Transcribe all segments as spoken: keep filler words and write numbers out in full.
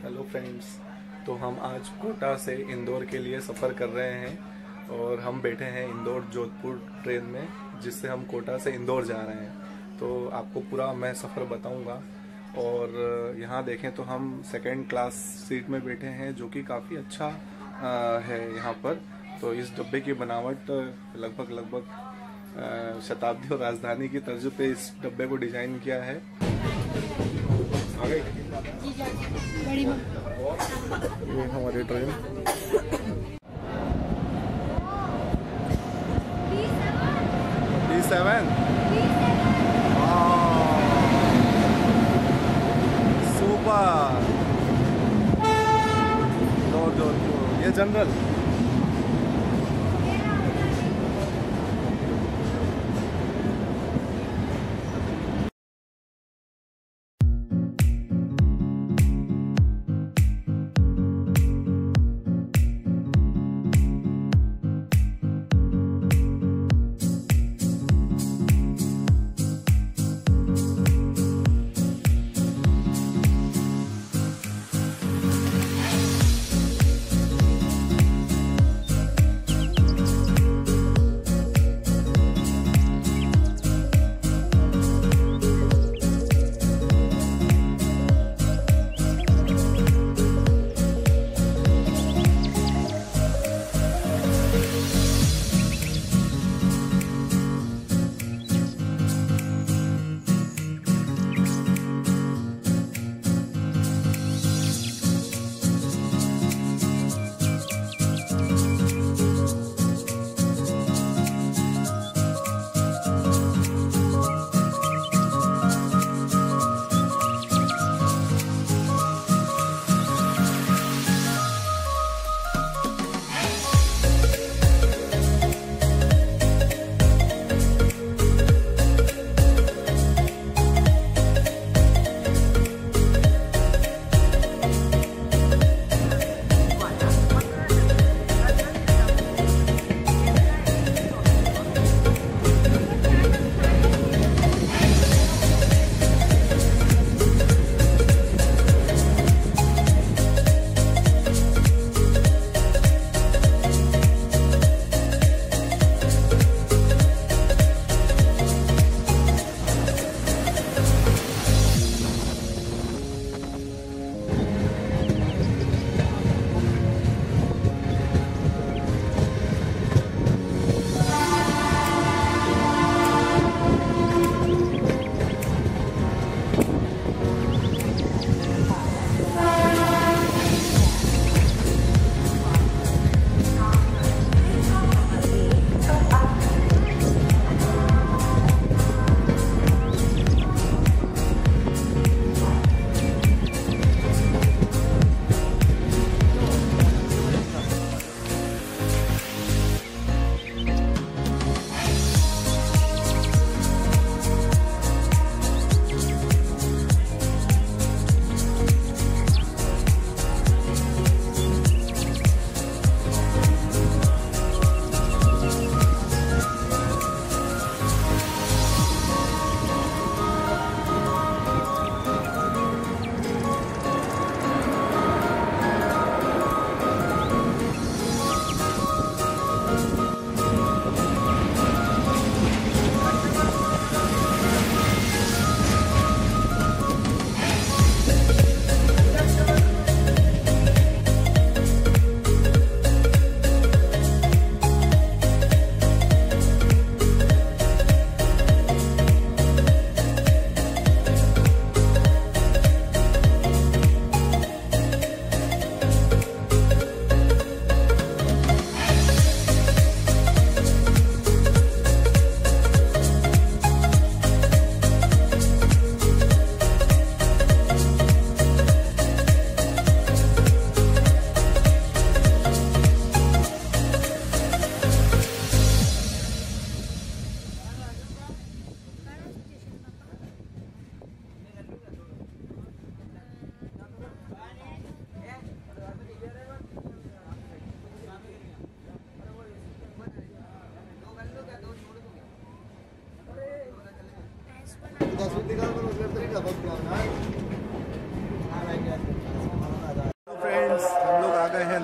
Hello friends. तो हम आज कोटा से इंदौर के लिए सफ़र कर रहे हैं और हम बैठे हैं इंदौर जोधपुर ट्रेन में, जिससे हम कोटा से इंदौर जा रहे हैं। तो आपको पूरा मैं सफ़र बताऊंगा। और यहाँ देखें तो हम सेकंड क्लास सीट में बैठे हैं, जो कि काफ़ी अच्छा है यहाँ पर। तो इस डब्बे की बनावट लगभग लगभग शताब्दी और राजधानी की तर्ज पे इस डब्बे को डिज़ाइन किया है। ये हमारी train D seven super Jodhpur. ये जनरल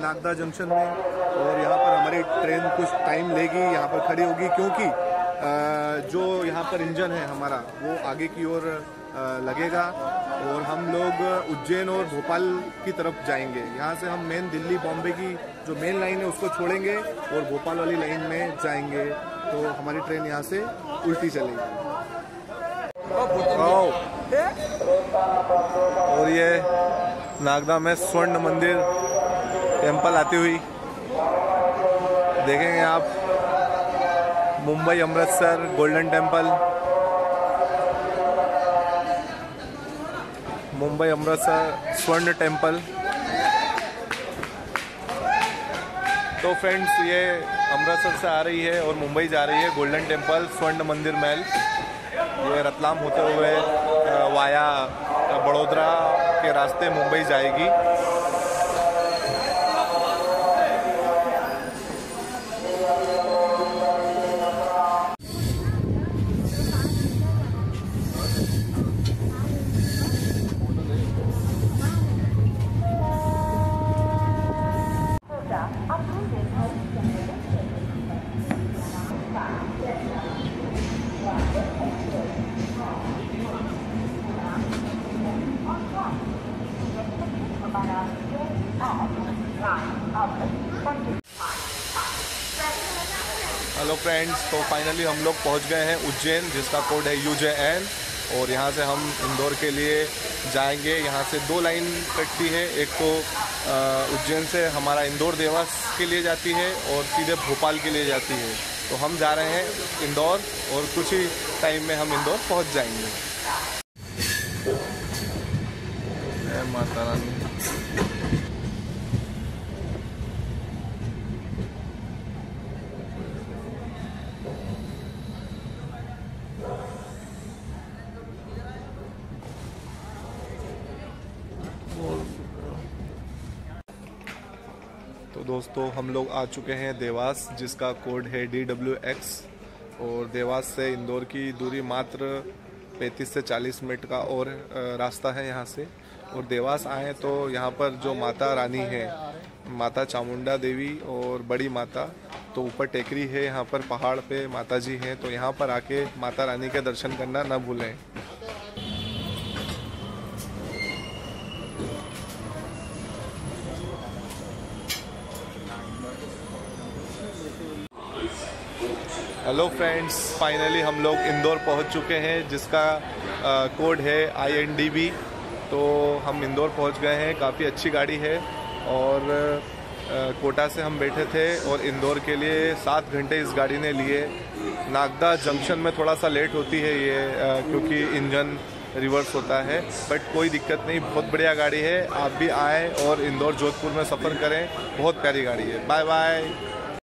नागदा जंक्शन में और यहाँ पर हमारी ट्रेन कुछ टाइम लेगी, यहाँ पर खड़ी होगी क्योंकि जो यहाँ पर इंजन है हमारा वो आगे की ओर लगेगा और हम लोग उज्जैन और भोपाल की तरफ जाएंगे। यहाँ से हम मेन दिल्ली बॉम्बे की जो मेन लाइन है उसको छोड़ेंगे और भोपाल वाली लाइन में जाएंगे, तो हमारी ट्रेन यहाँ से उल्टी चलेगी। और ये नागदा में स्वर्ण मंदिर टेम्पल आती हुई देखेंगे आप। मुंबई अमृतसर गोल्डन टेम्पल, मुंबई अमृतसर स्वर्ण टेम्पल। तो फ्रेंड्स ये अमृतसर से आ रही है और मुंबई जा रही है गोल्डन टेम्पल स्वर्ण मंदिर महल। ये रतलाम होते हुए वाया बड़ोदरा के रास्ते मुंबई जाएगी। हेलो फ्रेंड्स, तो फाइनली हम लोग पहुंच गए हैं उज्जैन, जिसका कोड है यू जे एन, और यहाँ से हम इंदौर के लिए जाएंगे। यहाँ से दो लाइन कटती है, एक तो उज्जैन से हमारा इंदौर देवास के लिए जाती है और सीधे भोपाल के लिए जाती है। तो हम जा रहे हैं इंदौर और कुछ ही टाइम में हम इंदौर पहुँच जाएंगे। जय माता रानी। तो दोस्तों हम लोग आ चुके हैं देवास, जिसका कोड है डी डब्ल्यू एक्स, और देवास से इंदौर की दूरी मात्र पैंतीस से चालीस मिनट का और रास्ता है यहाँ से। और देवास आए तो यहाँ पर जो माता रानी है, माता चामुंडा देवी और बड़ी माता, तो ऊपर टेकरी है, यहाँ पर पहाड़ पे माता जी हैं, तो यहाँ पर आके माता रानी के दर्शन करना न भूलें। हेलो फ्रेंड्स, फाइनली हम लोग इंदौर पहुंच चुके हैं, जिसका आ, कोड है आई एन डी बी। तो हम इंदौर पहुंच गए हैं। काफ़ी अच्छी गाड़ी है और आ, कोटा से हम बैठे थे और इंदौर के लिए सात घंटे इस गाड़ी ने लिए। नागदा जंक्शन में थोड़ा सा लेट होती है ये आ, क्योंकि इंजन रिवर्स होता है, बट कोई दिक्कत नहीं, बहुत बढ़िया गाड़ी है। आप भी आएँ और इंदौर जोधपुर में सफ़र करें, बहुत प्यारी गाड़ी है। Bye bye.